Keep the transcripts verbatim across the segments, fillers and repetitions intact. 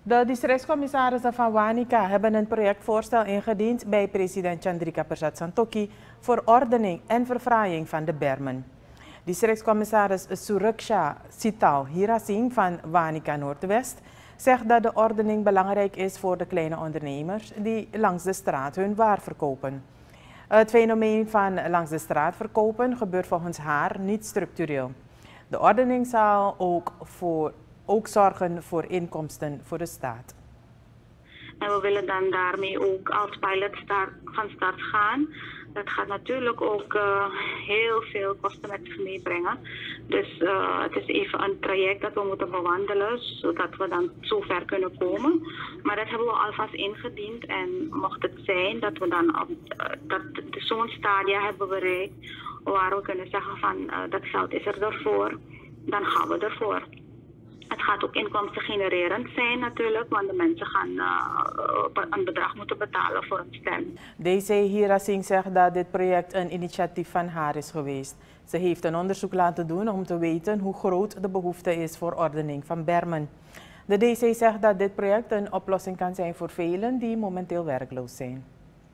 De districtscommissarissen van Wanica hebben een projectvoorstel ingediend bij president Chandrika Persat Santokhi voor ordening en verfraaiing van de bermen. Districtscommissaris Suraksha Sital Hirasingh van Wanica Noordwest zegt dat de ordening belangrijk is voor de kleine ondernemers die langs de straat hun waar verkopen. Het fenomeen van langs de straat verkopen gebeurt volgens haar niet structureel. De ordening zal ook, voor, ook zorgen voor inkomsten voor de staat. En we willen dan daarmee ook als pilot start, van start gaan. Dat gaat natuurlijk ook uh, heel veel kosten met zich meebrengen. Dus uh, het is even een traject dat we moeten bewandelen, zodat we dan zover kunnen komen. Maar dat hebben we alvast ingediend en mocht het zijn dat we dan op uh, dat zo'n stadia hebben bereikt waar we kunnen zeggen van uh, dat geld is er ervoor, dan gaan we ervoor. Het gaat ook inkomsten genererend zijn natuurlijk, want de mensen gaan uh, een bedrag moeten betalen voor een stem. D C Hirasingh zegt dat dit project een initiatief van haar is geweest. Ze heeft een onderzoek laten doen om te weten hoe groot de behoefte is voor ordening van bermen. De D C zegt dat dit project een oplossing kan zijn voor velen die momenteel werkloos zijn.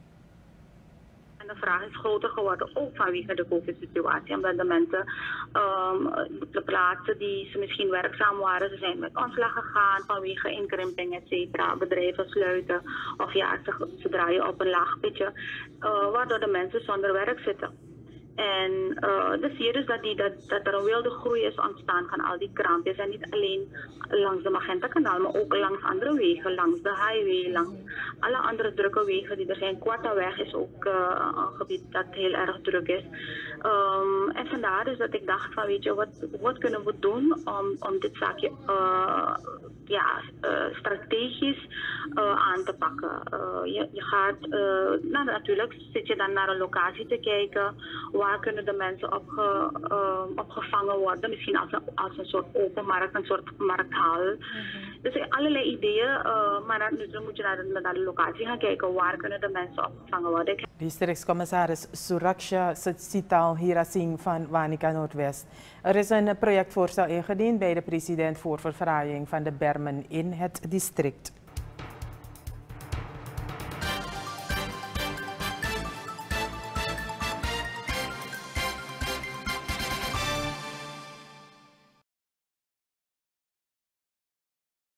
De vraag is groter geworden, ook vanwege de COVID-situatie. Omdat de mensen, um, de plaatsen die ze misschien werkzaam waren, ze zijn met ontslag gegaan vanwege inkrimping, et cetera. Bedrijven sluiten of ja, ze, ze draaien op een laag pitje, uh, waardoor de mensen zonder werk zitten. En uh, dan zie je dus dat, die, dat, dat er een wilde groei is ontstaan van al die kraampjes. En niet alleen langs de Magenta-kanaal, maar ook langs andere wegen. Langs de highway, langs alle andere drukke wegen die er zijn. Quartaweg is ook uh, een gebied dat heel erg druk is. Um, en vandaar dus dat ik dacht van weet je, wat, wat kunnen we doen om, om dit zaakje uh, ja, uh, strategisch uh, aan te pakken. Uh, je, je gaat, uh, nou, natuurlijk zit je dan naar een locatie te kijken. Waar kunnen de mensen opge, uh, opgevangen worden? Misschien als een, als een soort open markt, een soort markthal. Mm-hmm. Dus allerlei ideeën, uh, maar dan, dan moet je naar de, naar de locatie gaan kijken. Waar kunnen de mensen opgevangen worden? Districtscommissaris Suraksha Sital Hirasingh van Wanica Noordwest. Er is een projectvoorstel ingediend bij de president voor verfraaiing van de bermen in het district.